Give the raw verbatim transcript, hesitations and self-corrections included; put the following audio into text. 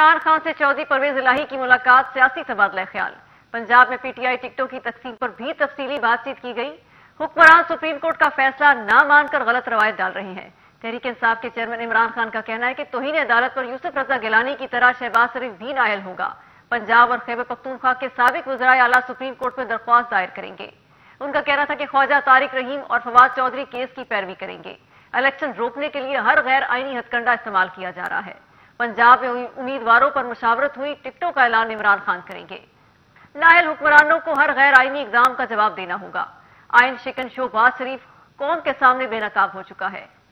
इमरान खान से चौधरी परवेज इलाही की मुलाकात, सियासी तबादला ख्याल। पंजाब में पीटीआई टिकटों की तकसीम पर भी तफसीली बातचीत की गई। हुक्मरान सुप्रीम कोर्ट का फैसला न मानकर गलत रवायत डाल रहे हैं। तहरीक इंसाफ के चेयरमैन इमरान खान का कहना है कि तौहीन अदालत पर यूसुफ रजा गिलानी की तरह शहबाज शरीफ भी नायल होगा। पंजाब और खैबर पख्तूनख्वा के साबिक वज़राए आला सुप्रीम कोर्ट में दरख्वास्त दायर करेंगे। उनका कहना था कि ख्वाजा तारिक रहीम और फवाद चौधरी केस की पैरवी करेंगे। इलेक्शन रोकने के लिए हर गैर आईनी हथकंडा इस्तेमाल किया जा रहा है। पंजाब में उम्मीदवारों पर मुशावरत हुई, टिकटों का ऐलान इमरान खान करेंगे। नायल हुक्मरानों को हर गैर आईनी इकदाम का जवाब देना होगा। आइन शिकन शो शरीफ कौम के सामने बेनकाब हो चुका है।